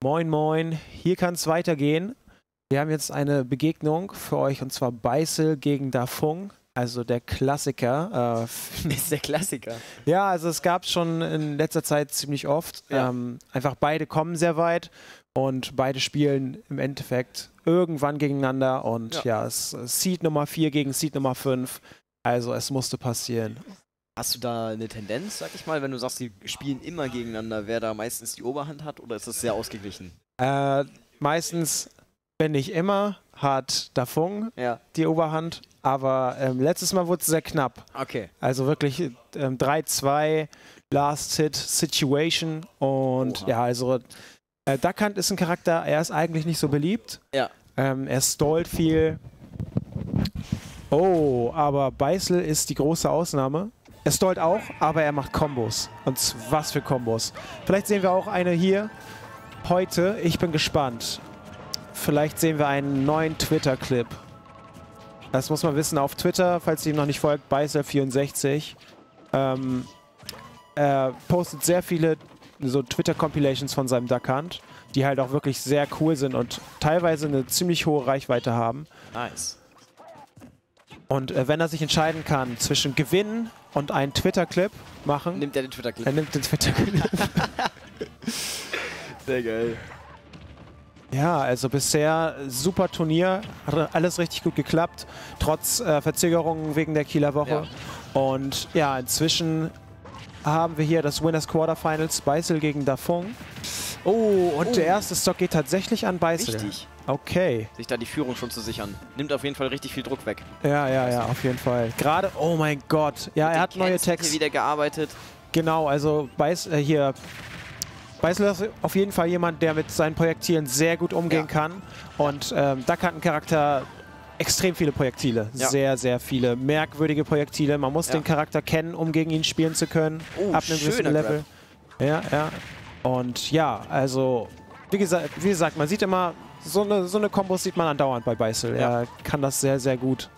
Moin Moin, hier kann es weitergehen. Wir haben jetzt eine Begegnung für euch und zwar Beißel gegen Dafung, also der Klassiker. Ist der Klassiker. Ja, also es gab es schon in letzter Zeit ziemlich oft. Ja. Einfach beide kommen sehr weit und beide spielen im Endeffekt irgendwann gegeneinander und ja, es ist Seed Nummer 4 gegen Seed Nummer 5. Also es musste passieren. Hast du da eine Tendenz, sag ich mal, wenn du sagst, die spielen immer gegeneinander, wer da meistens die Oberhand hat, oder ist das sehr ausgeglichen? Meistens, wenn nicht immer, hat Dafung Ja. die Oberhand, aber letztes Mal wurde es sehr knapp. Okay. Also wirklich 3-2, Last Hit Situation und Oha. ja, also Duckhand ist ein Charakter, er ist eigentlich nicht so beliebt. Ja. Er stallt viel. Oh, aber Beißel ist die große Ausnahme. Er stallt auch, aber er macht Kombos. Und was für Kombos. Vielleicht sehen wir auch eine hier heute. Ich bin gespannt. Vielleicht sehen wir einen neuen Twitter-Clip. Das muss man wissen auf Twitter, falls ihr ihm noch nicht folgt, Beißel64. Er postet sehr viele so Twitter-Compilations von seinem Duckhand, die halt auch wirklich sehr cool sind und teilweise eine ziemlich hohe Reichweite haben. Nice. Und wenn er sich entscheiden kann zwischen Gewinnen und einen Twitter-Clip machen, Nimmt er den Twitter-Clip? er nimmt den Twitter-Clip. Sehr geil. Ja, also bisher super Turnier, hat alles richtig gut geklappt, trotz Verzögerungen wegen der Kieler Woche. Ja. Und ja, inzwischen haben wir hier das Winners Quarterfinals, Beißel gegen Dafung. Oh, und der erste Stock geht tatsächlich an Beißel. Richtig. Okay. Sich da die Führung schon zu sichern. Nimmt auf jeden Fall richtig viel Druck weg. Ja, auf jeden Fall. Gerade, oh mein Gott. Ja, er hat neue Tags. Hier wieder gearbeitet. Genau, also Beißel ist auf jeden Fall jemand, der mit seinen Projektilen sehr gut umgehen kann. Und Duck hat einen Charakter, extrem viele Projektile. Ja. Sehr, sehr viele merkwürdige Projektile. Man muss den Charakter kennen, um gegen ihn spielen zu können. Ab einem gewissen schöner Level. Ja. Und ja, also, wie gesagt, man sieht immer, so eine Kombos sieht man andauernd bei Beißel. Ja. Er kann das sehr, sehr gut.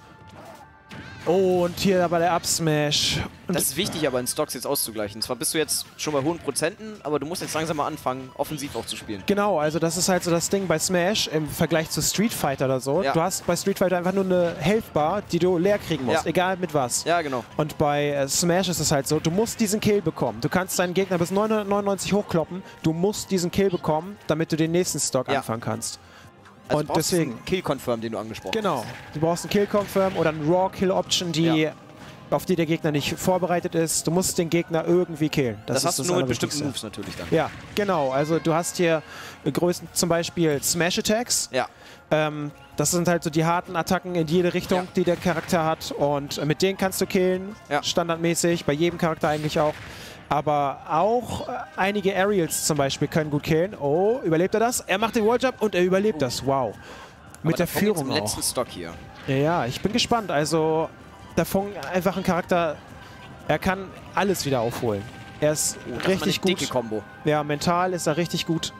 Oh, und hier aber der Up-Smash. Das ist wichtig, aber in Stocks jetzt auszugleichen. Zwar bist du jetzt schon bei hohen Prozenten, aber du musst jetzt langsam mal anfangen, offensiv auch zu spielen. Genau, also das ist halt so das Ding bei Smash im Vergleich zu Street Fighter oder so. Ja. Du hast bei Street Fighter einfach nur eine Health Bar, die du leer kriegen musst, Ja. egal mit was. Ja, genau. Und bei Smash ist es halt so, du musst diesen Kill bekommen. Du kannst deinen Gegner bis 999 hochkloppen, du musst diesen Kill bekommen, damit du den nächsten Stock anfangen kannst. Also und brauchst deswegen einen Kill-Confirm, den du angesprochen hast. Genau, du brauchst einen Kill-Confirm oder einen Raw-Kill-Option, auf die der Gegner nicht vorbereitet ist. Du musst den Gegner irgendwie killen. Das hast du nur mit bestimmten Allerwichtigste. Moves natürlich dann. Ja, genau. Also du hast hier Größen, zum Beispiel Smash-Attacks. Ja. Das sind halt so die harten Attacken in jede Richtung, die der Charakter hat. Und mit denen kannst du killen, standardmäßig, bei jedem Charakter eigentlich auch. Aber auch einige Aerials zum Beispiel können gut killen. Oh, überlebt er das? Er macht den Walljump und er überlebt das. Wow. Mit der Führung im auch. letzten Stock hier. Ja, ich bin gespannt. Also, Dafung einfach ein Charakter, er kann alles wieder aufholen. Er ist richtig gut. Dicke Kombo. Ja, mental ist er richtig gut.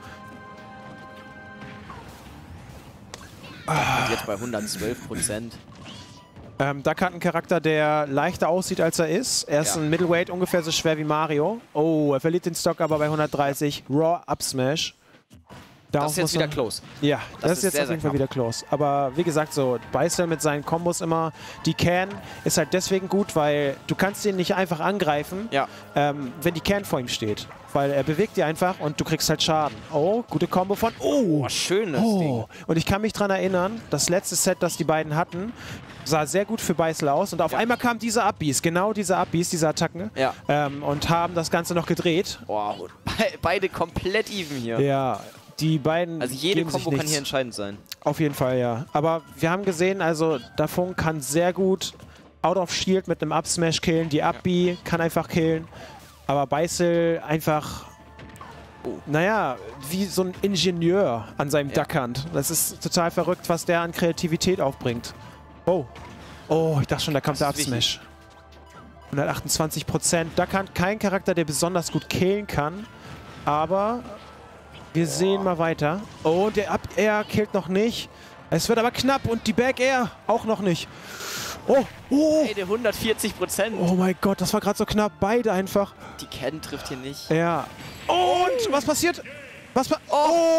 Und jetzt bei 112%. Duck hat einen Charakter, der leichter aussieht, als er ist. Er ist ein Middleweight, ungefähr so schwer wie Mario. Oh, er verliert den Stock aber bei 130. Raw Up Smash. Das ist jetzt wieder close. Ja, das ist jetzt sehr, auf jeden sehr Fall wieder close. Aber wie gesagt, so Beißel mit seinen Kombos immer, die Can ist halt deswegen gut, weil du kannst ihn nicht einfach angreifen, wenn die Can vor ihm steht. Weil er bewegt die einfach und du kriegst halt Schaden. Oh, gute Kombo von... Oh, schönes Ding. Und ich kann mich daran erinnern, das letzte Set, das die beiden hatten, sah sehr gut für Beißel aus. Und auf einmal kam diese Up-Bs, genau diese Up-Bs, diese Attacken. Ja. Und haben das Ganze noch gedreht. Wow, beide komplett even hier. Ja. Die beiden. Also jede geben sich Kombo kann nichts. hier entscheidend sein. Auf jeden Fall, ja. Aber wir haben gesehen, also Dafung kann sehr gut Out of Shield mit einem Up-Smash killen. Die Up-B kann einfach killen. Aber Beißel einfach, naja, wie so ein Ingenieur an seinem Duckhand. Das ist total verrückt, was der an Kreativität aufbringt. Oh. Oh, ich dachte schon, da kommt der Up-Smash. 128%. Duckhand, kein Charakter, der besonders gut killen kann. Aber wir sehen mal weiter. Oh, der Up-Air killt noch nicht. Es wird aber knapp und die Back-Air auch noch nicht. Oh, oh. Beide 140%. Oh mein Gott, das war gerade so knapp. Beide einfach. Die Ken trifft hier nicht. Ja. Und was passiert? Was war...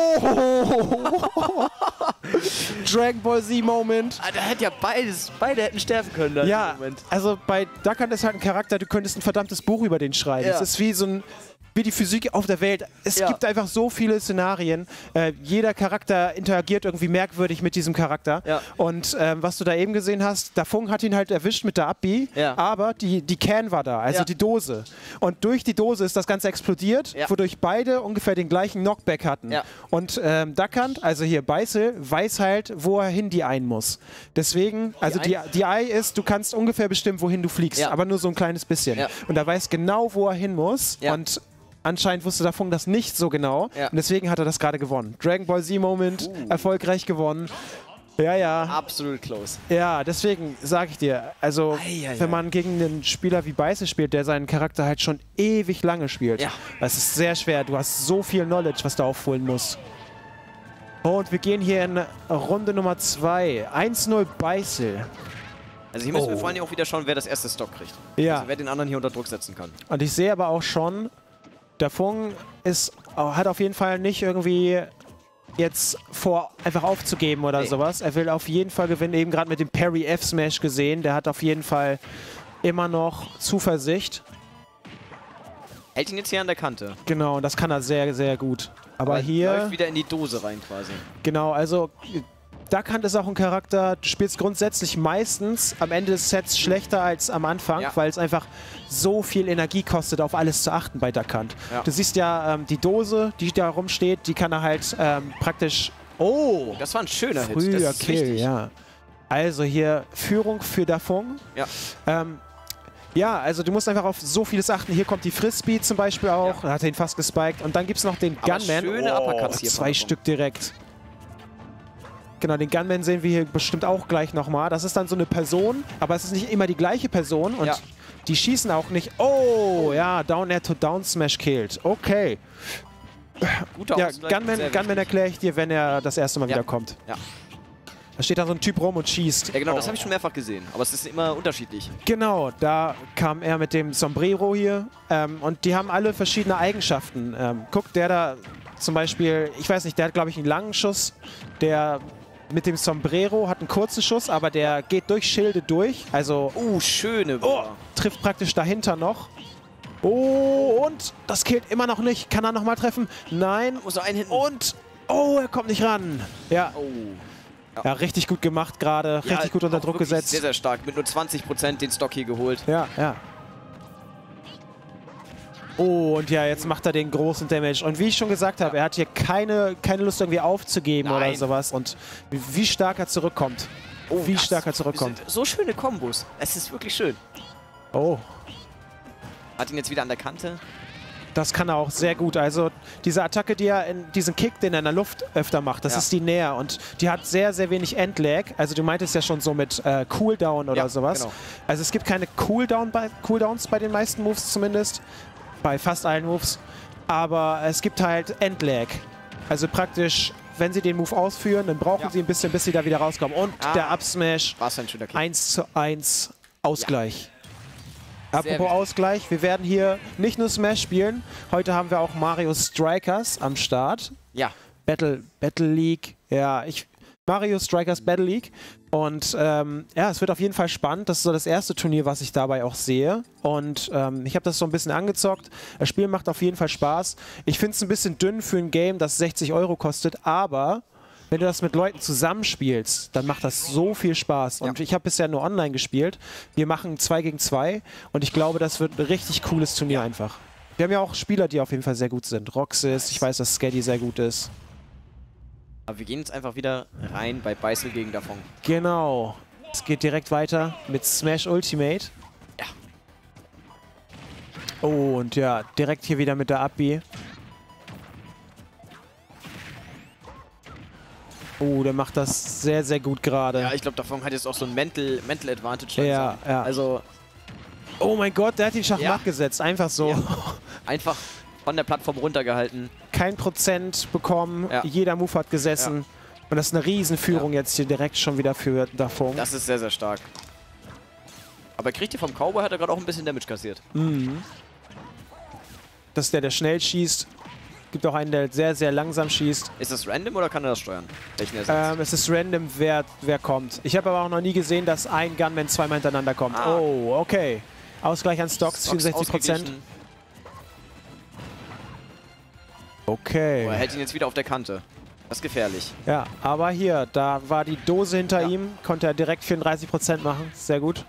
Oh! Dragon Ball Z Moment. Da hätte ja beide hätten sterben können. Dann Ja, im Moment. also bei Duck Hunt ist halt ein Charakter, du könntest ein verdammtes Buch über den schreiben. Ja. Es ist wie so ein... wie die Physik auf der Welt. Es gibt einfach so viele Szenarien. Jeder Charakter interagiert irgendwie merkwürdig mit diesem Charakter. Ja. Und was du da eben gesehen hast, Dafong hat ihn halt erwischt mit der Abbi, aber die Can war da, also die Dose. Und durch die Dose ist das Ganze explodiert, wodurch beide ungefähr den gleichen Knockback hatten. Ja. Und Duck Hunt, also hier Beißel, weiß halt, wo er hin die ein muss. Deswegen, also die Ei ist, du kannst ungefähr bestimmen, wohin du fliegst, aber nur so ein kleines bisschen. Ja. Und er weiß genau, wo er hin muss. Ja. Und anscheinend wusste Dafong das nicht so genau. Ja. Und deswegen hat er das gerade gewonnen. Dragon Ball Z Moment, erfolgreich gewonnen. Ja, ja. Absolut close. Ja, deswegen sage ich dir, also wenn man gegen einen Spieler wie Beißel spielt, der seinen Charakter halt schon ewig lange spielt, das ist sehr schwer. Du hast so viel Knowledge, was du aufholen musst. Und wir gehen hier in Runde Nummer 2. 1-0 Beißel. Also hier müssen wir vor allem auch wieder schauen, wer das erste Stock kriegt. Ja. Also wer den anderen hier unter Druck setzen kann. Und ich sehe aber auch schon, Dafong hat auf jeden Fall nicht irgendwie jetzt vor, einfach aufzugeben oder sowas. Er will auf jeden Fall gewinnen, eben gerade mit dem Parry F-Smash gesehen. Der hat auf jeden Fall immer noch Zuversicht. Hält ihn jetzt hier an der Kante. Genau, und das kann er sehr, sehr gut. Aber hier... läuft wieder in die Dose rein quasi. Genau, also... Duck Hunt ist auch ein Charakter, du spielst grundsätzlich meistens am Ende des Sets schlechter als am Anfang, weil es einfach so viel Energie kostet, auf alles zu achten bei Duck Hunt. Ja. Du siehst ja, die Dose, die da rumsteht, die kann er halt praktisch... Oh! Das war ein schöner Hit. Früher das ist Kill, wichtig. ja. Also hier Führung für Dafong. Ja. Ja, also du musst einfach auf so vieles achten. Hier kommt die Frisbee zum Beispiel auch, da hat er ihn fast gespiked. Und dann gibt es noch den Aber Gunman. schöne Uppercuts hier 2 Stück direkt. Genau, den Gunman sehen wir hier bestimmt auch gleich nochmal. Das ist dann so eine Person, aber es ist nicht immer die gleiche Person und die schießen auch nicht. Oh, ja, Down Air to Down Smash killed. Okay. Guter Ausgleich, Gunman erkläre ich dir, wenn er das erste Mal wieder kommt. Ja. Da steht dann so ein Typ rum und schießt. Ja, genau, das habe ich schon mehrfach gesehen. Aber es ist immer unterschiedlich. Genau, da kam er mit dem Sombrero hier. Und die haben alle verschiedene Eigenschaften. Guck, der da zum Beispiel, ich weiß nicht, der hat, glaube ich, einen langen Schuss. Der mit dem Sombrero hat einen kurzen Schuss, aber der geht durch Schilde durch. Also, schöne. Trifft praktisch dahinter noch. Oh, und das killt immer noch nicht. Kann er nochmal treffen? Nein. Muss er einen hinten. Und, er kommt nicht ran. Ja. Ja, richtig gut gemacht gerade. Richtig gut unter Druck gesetzt. Sehr, sehr stark. Mit nur 20% den Stock hier geholt. Ja, ja. Oh, und ja, jetzt macht er den großen Damage. Und wie ich schon gesagt habe, er hat hier keine Lust irgendwie aufzugeben oder sowas. Und wie stark er zurückkommt. Wie stark er zurückkommt. So schöne Kombos. Es ist wirklich schön. Oh. Hat ihn jetzt wieder an der Kante. Das kann er auch sehr gut. Also diese Attacke, diesen Kick, den er in der Luft öfter macht, das ist die Näher. Und die hat sehr, sehr wenig Endlag. Also du meintest ja schon so mit Cooldown oder sowas. Genau. Also es gibt keine Cooldowns bei den meisten Moves zumindest. Bei fast allen Moves. Aber es gibt halt Endlag. Also praktisch, wenn sie den Move ausführen, dann brauchen sie ein bisschen, bis sie da wieder rauskommen. Und der Up-Smash. 1:1 Ausgleich. Apropos Ausgleich, wir werden hier nicht nur Smash spielen. Heute haben wir auch Mario Strikers am Start. Ja. Battle League. Ja, Mario Strikers Battle League. Und es wird auf jeden Fall spannend. Das ist so das erste Turnier, was ich dabei auch sehe. Und ich habe das so ein bisschen angezockt. Das Spiel macht auf jeden Fall Spaß. Ich finde es ein bisschen dünn für ein Game, das 60 € kostet, aber wenn du das mit Leuten zusammenspielst, dann macht das so viel Spaß. Und ich habe bisher nur online gespielt. Wir machen 2 gegen 2 und ich glaube, das wird ein richtig cooles Turnier einfach. Wir haben ja auch Spieler, die auf jeden Fall sehr gut sind. Roxas, ich weiß, dass Skaddy sehr gut ist. Aber wir gehen jetzt einfach wieder rein bei Beißel gegen Dafong. Genau. Es geht direkt weiter mit Smash Ultimate. Ja. Oh, und ja, direkt hier wieder mit der Abbi. Oh, der macht das sehr, sehr gut gerade. Ja, ich glaube, Dafong hat jetzt auch so ein Mental Advantage. Ja. Also... Oh mein Gott, der hat ihn Schachmatt gesetzt. Einfach so. Ja. Einfach von der Plattform runtergehalten. Kein Prozent bekommen. Jeder Move hat gesessen. Und das ist eine Riesenführung jetzt hier direkt schon wieder für Dafong. Das ist sehr, sehr stark. Aber kriegt ihr vom Cowboy, hat er gerade auch ein bisschen Damage kassiert. Mhm. Das ist der schnell schießt. Gibt auch einen, der sehr, sehr langsam schießt. Ist das random oder kann er das steuern? Welchen Ersatz? Es ist random, wer kommt. Ich habe aber auch noch nie gesehen, dass ein Gunman zweimal hintereinander kommt. Ah. Oh, okay. Ausgleich an Stocks, 64%. Okay. Oh, er hält ihn jetzt wieder auf der Kante. Das ist gefährlich. Ja, aber hier, da war die Dose hinter Ja. ihm, konnte er direkt 34% machen. Sehr gut.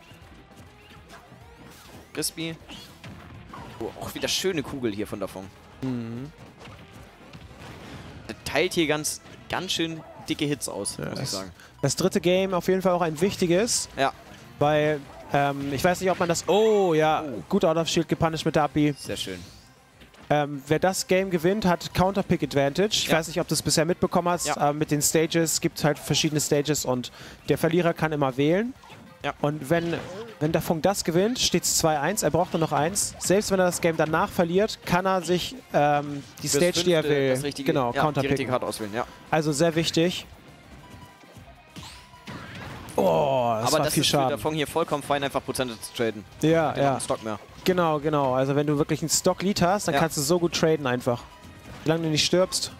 Crispy. Oh, auch wieder schöne Kugel hier von davon. Mhm. Der teilt hier ganz schön dicke Hits aus, muss ich sagen. Das dritte Game auf jeden Fall auch ein wichtiges, Ja, weil ich weiß nicht, ob man das... Oh, ja, gut out of shield gepunished mit der Abi. sehr schön. Wer das Game gewinnt, hat Counterpick Advantage. Ich weiß nicht, ob du es bisher mitbekommen hast, Ja. aber mit den Stages gibt es halt verschiedene Stages und der Verlierer kann immer wählen. Ja. Und wenn Dafong das gewinnt, steht es 2-1, er braucht nur noch 1. Selbst wenn er das Game danach verliert, kann er sich die Stage, die er will, das richtige, genau, ja, die counterpicken. richtige Karte auswählen, ja. Also sehr wichtig. Oh, das Aber war das viel ist für Schaden. Dafong hier vollkommen fein, einfach Prozente zu traden. Ja, Der macht ja. einen Stock mehr. Genau. Also wenn du wirklich einen Stock-Lead hast, dann Ja. kannst du so gut traden einfach. Solange du nicht stirbst.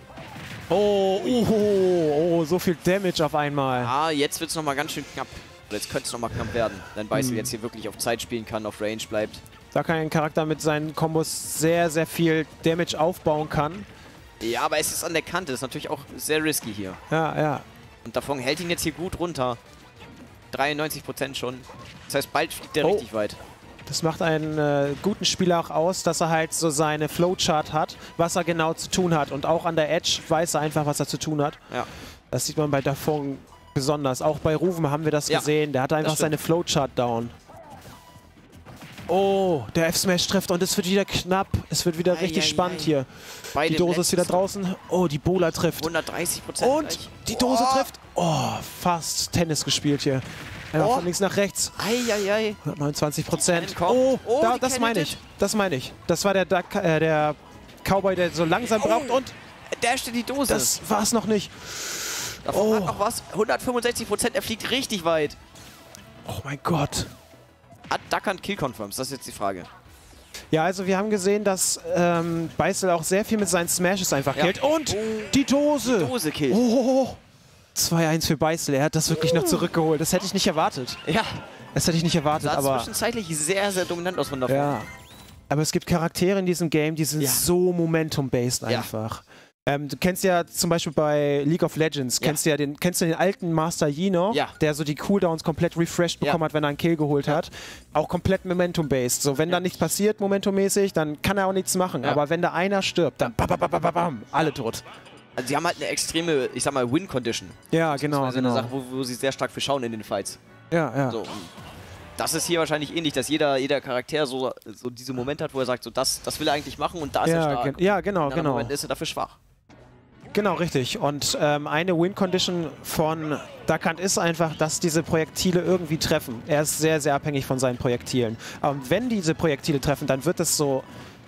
Oh, so viel Damage auf einmal. Ah, jetzt wird es nochmal ganz schön knapp. Oder jetzt könnte es nochmal knapp werden. Wenn Beißel jetzt hier wirklich auf Zeit spielen kann, auf Range bleibt. Da kann ein Charakter mit seinen Kombos sehr, sehr viel Damage aufbauen kann. Ja, aber es ist an der Kante. Das ist natürlich auch sehr risky hier. Ja. Und Dafong hält ihn jetzt hier gut runter. 93% schon. Das heißt, bald fliegt der Oh. richtig weit. Das macht einen guten Spieler auch aus, dass er halt so seine Flowchart hat, was er genau zu tun hat. Und auch an der Edge weiß er einfach, was er zu tun hat. Ja. Das sieht man bei Dafong besonders. Auch bei Ruven haben wir das Ja, gesehen. Der hat einfach das stimmt. seine Flowchart down. Oh, der F-Smash trifft und es wird wieder knapp. Es wird wieder richtig spannend hier. Beide Die Dose ist wieder draußen. Oh, die Bola trifft. 130%. Und gleich. die Dose trifft. Oh, fast Tennis gespielt hier. Einfach von links nach rechts. Eieiei. 129%. Kommt. Oh, Oh, die das meine Candidate. ich. Das meine ich. Das war der Cowboy, der so langsam braucht und Der steht die Dose. das war es noch nicht. Davon hat Oh. noch was. 165%. Er fliegt richtig weit. Oh mein Gott. Hat Duckhunt Kill Confirms? Das ist jetzt die Frage. Ja, also wir haben gesehen, dass Beißel auch sehr viel mit seinen Smashes einfach Ja. killt. Und die Dose. Dose killt. Oh. 2-1 für Beißel. Er hat das wirklich noch zurückgeholt. Das hätte ich nicht erwartet. Ja. Das hätte ich nicht erwartet, Sah aber... zwischenzeitlich sehr, sehr dominant aus von davon. Ja. Aber es gibt Charaktere in diesem Game, die sind so momentum-based einfach. Du kennst ja zum Beispiel bei League of Legends, kennst du den alten Master Yi noch, der so die Cooldowns komplett refreshed bekommen hat, wenn er einen Kill geholt hat. Auch komplett momentum-based. So, wenn da nichts passiert, momentummäßig, dann kann er auch nichts machen. Aber wenn da einer stirbt, dann bam, alle tot. Also sie haben halt eine extreme, ich sag mal, Win-Condition. Ja, genau. Also eine Sache, wo sie sehr stark für schauen in den Fights. Ja. So, und das ist hier wahrscheinlich ähnlich, dass jeder Charakter so diese Momente hat, wo er sagt, so das will er eigentlich machen und da ist er stark. Ja, genau. In anderen Momenten ist er dafür schwach. Genau, richtig. Und eine Win-Condition von Duckhunt ist einfach, dass diese Projektile irgendwie treffen. Er ist sehr, sehr abhängig von seinen Projektilen. Und wenn diese Projektile treffen, dann wird es so...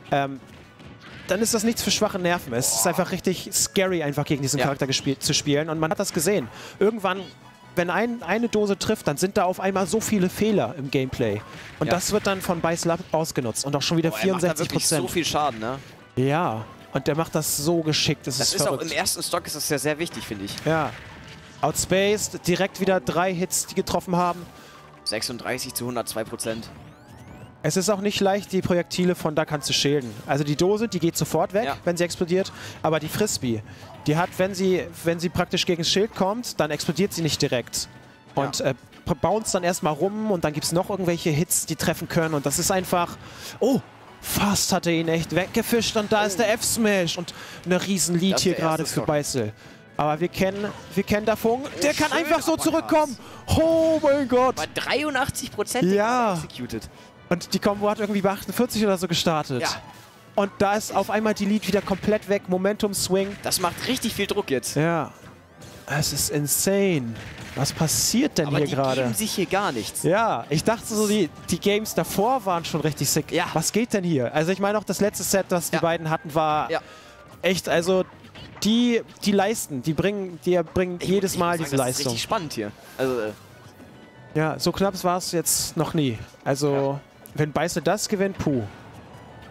dann ist das nichts für schwache Nerven. Es ist einfach richtig scary, einfach gegen diesen Charakter zu spielen. Und man hat das gesehen. Irgendwann, wenn eine Dose trifft, dann sind da auf einmal so viele Fehler im Gameplay. Und das wird dann von Beißel ausgenutzt. Und auch schon wieder 64%. Er macht da wirklich so viel Schaden, ne? Ja, und der macht das so geschickt. Das ist auch verrückt. im ersten Stock ist das ja sehr wichtig, finde ich. Ja. Outspaced, direkt wieder 3 Hits, die getroffen haben. 36 zu 102%. Es ist auch nicht leicht, die Projektile von Duckhunt zu schilden. Also die Dose, die geht sofort weg, wenn sie explodiert. Aber die Frisbee, die hat, wenn sie praktisch gegen das Schild kommt, dann explodiert sie nicht direkt. Und bounce dann erstmal rum und dann gibt es noch irgendwelche Hits, die treffen können. Und das ist einfach... Oh! Fast hat er ihn echt weggefischt und da ist der F-Smash und eine riesen Lead hier gerade für Beißel. Aber wir kennen Dafong. Der kann einfach so zurückkommen. Oh mein Gott. Bei 83% executed. Und die Combo hat irgendwie bei 48 oder so gestartet. Ja. Und da ist auf einmal die Lead wieder komplett weg. Momentum-Swing. Das macht richtig viel Druck jetzt. Ja. Es ist insane. Was passiert denn hier gerade? Aber die geben sich hier gar nichts. Ja, ich dachte so, die Games davor waren schon richtig sick. Ja. Was geht denn hier? Also ich meine auch das letzte Set, das die beiden hatten, war echt, also die leisten, die bringen jedes Mal diese Leistung. Das ist richtig spannend hier. Also, ja, so knapp war es jetzt noch nie. Also wenn Beißel das gewinnt, puh.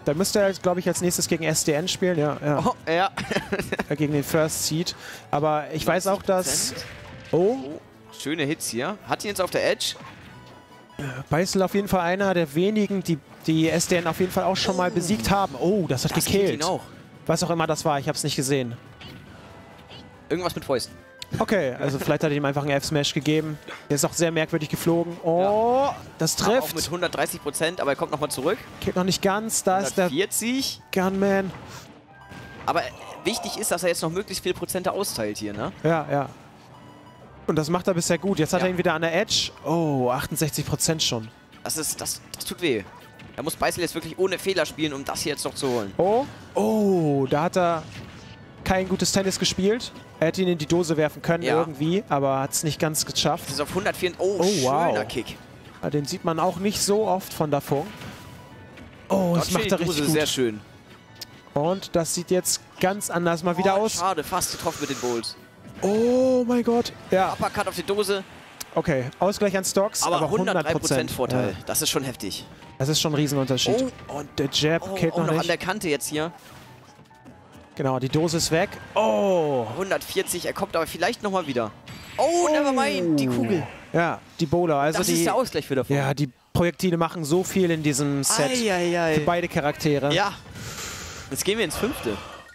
Da müsste er, glaube ich, als nächstes gegen SDN spielen. Ja, ja. Oh, ja. Gegen den First Seed. Aber ich weiß auch, dass... Oh, Schöne Hits hier. Hat ihn jetzt auf der Edge. Beißel auf jeden Fall einer der wenigen, die SDN auf jeden Fall auch schon mal besiegt haben. Oh, das hat Das killt ihn gekillt. auch. Was auch immer das war, ich habe es nicht gesehen. Irgendwas mit Fäusten. Okay, also vielleicht hat er ihm einfach einen F-Smash gegeben. Der ist auch sehr merkwürdig geflogen. Oh, das Aber auch trifft. mit 130%, aber er kommt nochmal zurück. Killt noch nicht ganz. Da ist der 140. Gunman. Aber wichtig ist, dass er jetzt noch möglichst viele Prozente austeilt hier, ne? Ja, ja. Und das macht er bisher gut. Jetzt hat Ja. er ihn wieder an der Edge. Oh, 68% schon. Das tut weh. Da muss Beißel jetzt wirklich ohne Fehler spielen, um das hier jetzt noch zu holen. Oh, oh, da hat er kein gutes Tennis gespielt. Er hätte ihn in die Dose werfen können Ja. irgendwie, aber hat es nicht ganz geschafft. Das ist auf 104. Oh, Oh, wow. schöner Kick. Ja, den sieht man auch nicht so oft von Dafung. Oh, das macht er richtig gut. Sehr schön. Und das sieht jetzt ganz anders mal wieder aus. Schade, fast getroffen mit den Bowls. Oh mein Gott. Ja, Uppercut auf die Dose, okay. Ausgleich an Stocks, aber aber 103% Vorteil. Ja, Das ist schon heftig. das ist schon ein Riesenunterschied. Und der Jab killt Oh, noch noch an nicht. der Kante jetzt hier. Genau, die Dose ist weg. Oh. 140, er kommt aber vielleicht nochmal wieder. Oh, nevermind, die Kugel. Ja, die Bowler. Also Das ist der Ausgleich für davon. ja, die Projektile machen so viel in diesem Set. Eieiei. Für beide Charaktere. Ja. Jetzt gehen wir ins 5.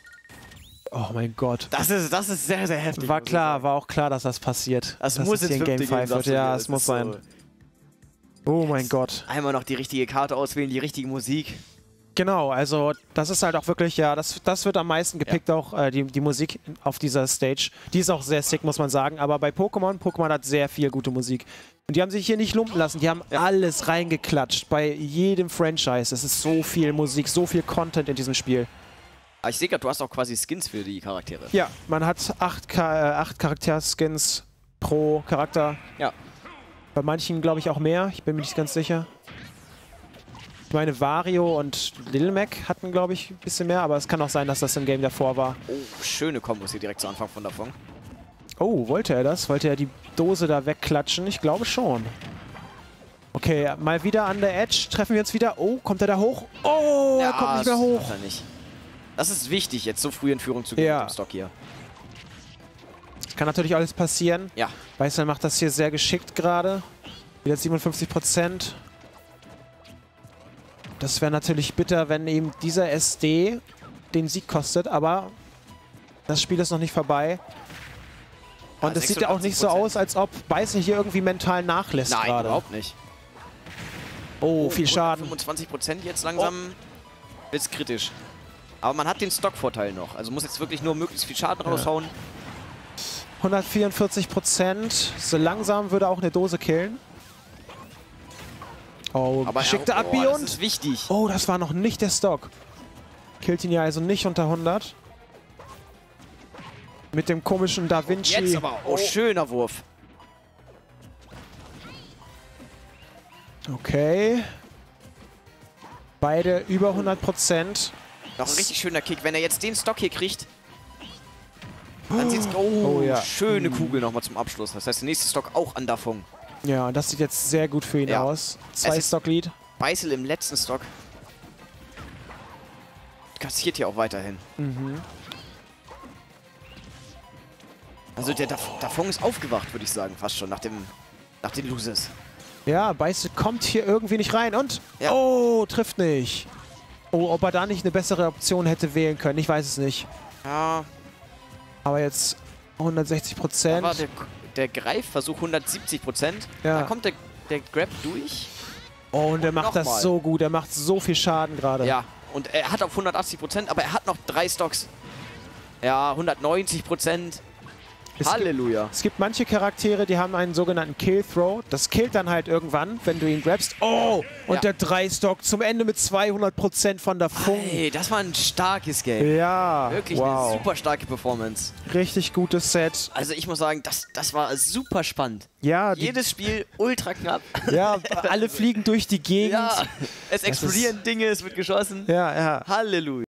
Oh mein Gott. Das ist sehr, sehr heftig. War muss ich klar, sagen. war auch klar, dass das passiert. Das dass muss es hier ins ein Game 5. 5 gehen, wird. sagst du Ja, mir. es muss ist sein. so. Oh mein Gott. Einmal noch die richtige Karte auswählen, die richtige Musik. Genau, also das ist halt auch wirklich, ja, das wird am meisten gepickt, auch die Musik auf dieser Stage. Die ist auch sehr sick, muss man sagen. Aber bei Pokémon hat sehr viel gute Musik. Und die haben sich hier nicht lumpen lassen, die haben alles reingeklatscht. Bei jedem Franchise. Es ist so viel Musik, so viel Content in diesem Spiel. Aber ich sehe gerade, du hast auch quasi Skins für die Charaktere. Ja, man hat 8 Charakterskins pro Charakter. Ja. Bei manchen glaube ich auch mehr, ich bin mir nicht ganz sicher. Ich meine, Wario und Lil Mac hatten, glaube ich, ein bisschen mehr, aber es kann auch sein, dass das im Game davor war. Oh, schöne Kombos hier direkt zu Anfang von davon. Oh, wollte er das? Wollte er die Dose da wegklatschen? Ich glaube schon. Okay, mal wieder an der Edge. Treffen wir uns wieder. Oh, kommt er da hoch? Oh, er kommt nicht mehr das hoch. macht er nicht. Das ist wichtig, jetzt so früh in Führung zu gehen Ja. mit dem Stock hier. Kann natürlich alles passieren. Ja. Beißel macht das hier sehr geschickt gerade. Wieder 57%. Das wäre natürlich bitter, wenn eben dieser SD den Sieg kostet, aber das Spiel ist noch nicht vorbei. Und es sieht ja auch nicht so 86%. aus, als ob Beißel hier irgendwie mental nachlässt Nein, gerade. überhaupt nicht. Oh, viel Schaden. 25% jetzt langsam wird's kritisch. Aber man hat den Stockvorteil noch. Also muss jetzt wirklich nur möglichst viel Schaden raushauen. 144%. So langsam würde auch eine Dose killen. Oh, Aber geschickte das Abbiund. ist wichtig. Oh, das war noch nicht der Stock. Killt ihn ja also nicht unter 100. Mit dem komischen Da Vinci. Jetzt aber. Oh, schöner Wurf. Okay. Beide über 100%. Noch ein richtig schöner Kick. Wenn er jetzt den Stock hier kriegt, dann sieht's... Oh, Oh, ja. schöne Kugel nochmal zum Abschluss. Das heißt, der nächste Stock auch an Dafung. Ja, das sieht jetzt sehr gut für ihn Ja. aus. Es 2 ist- Stock-Lead. Beißel im letzten Stock. Kassiert hier auch weiterhin. Also der Dafong ist aufgewacht, würde ich sagen, fast schon, nach den Loses. Ja, Beißel kommt hier irgendwie nicht rein und... Ja. Oh, trifft nicht. Oh, ob er da nicht eine bessere Option hätte wählen können, ich weiß es nicht. Ja, Aber jetzt da war 160%. der Greifversuch 170%. Ja. Da kommt der Grab durch. Oh, und er macht das Nochmal. so gut. Er macht so viel Schaden gerade. Ja, und er hat auf 180%, aber er hat noch 3 Stocks. Ja, 190%. Halleluja. Es gibt manche Charaktere, die haben einen sogenannten Kill-Throw. Das killt dann halt irgendwann, wenn du ihn grabst. Oh, und Ja. der 3-Stock zum Ende mit 200% von der Funk. Hey, das war ein starkes Game. Ja, Wirklich eine wow. super starke Performance. Richtig gutes Set. Also ich muss sagen, das war super spannend. Ja, Jedes Spiel ultra knapp. ja, alle fliegen durch die Gegend. Ja, es explodieren Dinge, es wird geschossen. Ja, ja. Halleluja.